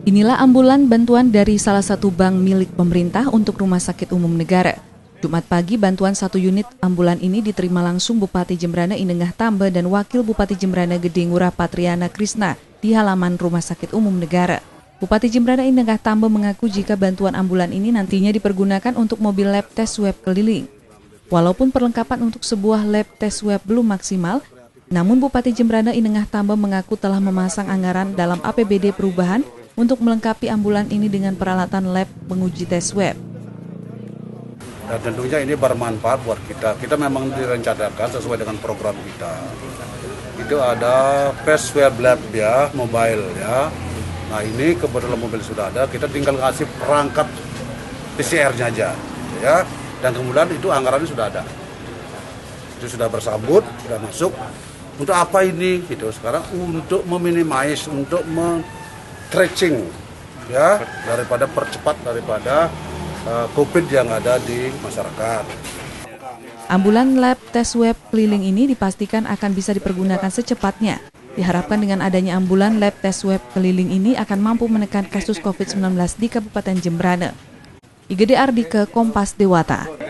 Inilah ambulan bantuan dari salah satu bank milik pemerintah untuk Rumah Sakit Umum Negara. Jumat pagi, bantuan satu unit ambulan ini diterima langsung Bupati Jembrana Inengah Tambe dan Wakil Bupati Jembrana Gede Ngurah Patriana Krisna di halaman Rumah Sakit Umum Negara. Bupati Jembrana Inengah Tambe mengaku jika bantuan ambulan ini nantinya dipergunakan untuk mobil lab tes swab keliling. Walaupun perlengkapan untuk sebuah lab tes swab belum maksimal, namun Bupati Jembrana Inengah Tambe mengaku telah memasang anggaran dalam APBD perubahan untuk melengkapi ambulan ini dengan peralatan lab penguji tes swab. Dan tentunya ini bermanfaat buat kita. Kita memang direncanakan sesuai dengan program kita. Itu ada tes swab lab ya, mobile ya. Nah ini kebetulan mobil sudah ada, kita tinggal kasih perangkat PCR-nya aja ya. Dan kemudian itu anggarannya sudah ada. Itu sudah bersambut, sudah masuk. Untuk apa ini? Gitu. Sekarang untuk meminimais, untuk tracing ya, daripada percepat daripada COVID yang ada di masyarakat. Ambulan lab tes swab keliling ini dipastikan akan bisa dipergunakan secepatnya. Diharapkan dengan adanya ambulan lab tes swab keliling ini akan mampu menekan kasus COVID-19 di Kabupaten Jembrana. Igede Ardike, Kompas Dewata.